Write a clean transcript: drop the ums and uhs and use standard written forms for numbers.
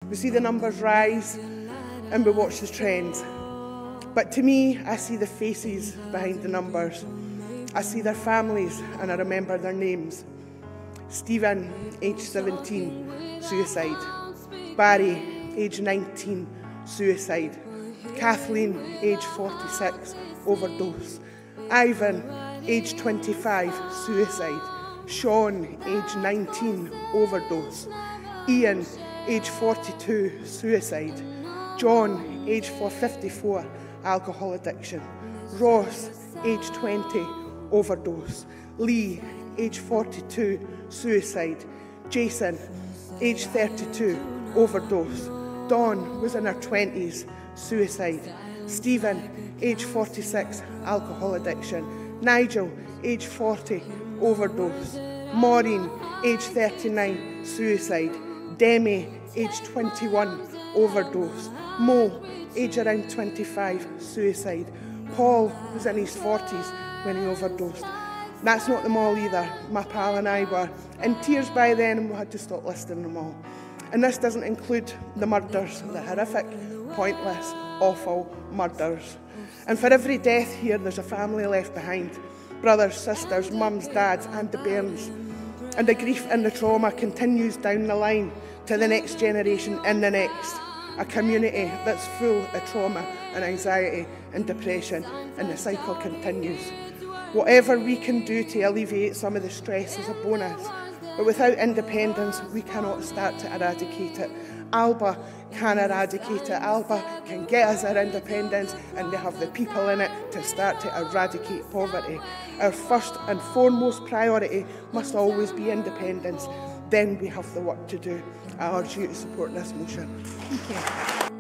We see the numbers rise and we watch the trends. But to me, I see the faces behind the numbers. I see their families and I remember their names. Stephen, age 17, suicide. Barry, age 19, suicide. Kathleen, age 46, overdose. Ivan, age 25, suicide. Sean, age 19, overdose. Ian, age 42, suicide. John, age 54, alcohol addiction. Ross, age 20, overdose. Lee, age 42, suicide. Jason, age 32, overdose. Dawn was in her 20s, suicide. Stephen, age 46, alcohol addiction. Nigel, age 40, overdose. Maureen, age 39, suicide. Demi, age 21, overdose. Mo, age around 25, suicide. Paul was in his 40s when he overdosed. That's not them all either. My pal and I were in tears by then and we had to stop listing them all. And this doesn't include the murders, the horrific, pointless, awful murders. And for every death here, there's a family left behind. Brothers, sisters, mums, dads, and the bairns. And the grief and the trauma continues down the line to the next generation and the next. A community that's full of trauma and anxiety and depression, and the cycle continues. Whatever we can do to alleviate some of the stress is a bonus, but without independence, we cannot start to eradicate it. Alba can eradicate it. Alba can get us our independence, and they have the people in it to start to eradicate poverty. Our first and foremost priority must always be independence. Then we have the work to do. I urge you to support this motion. Thank you.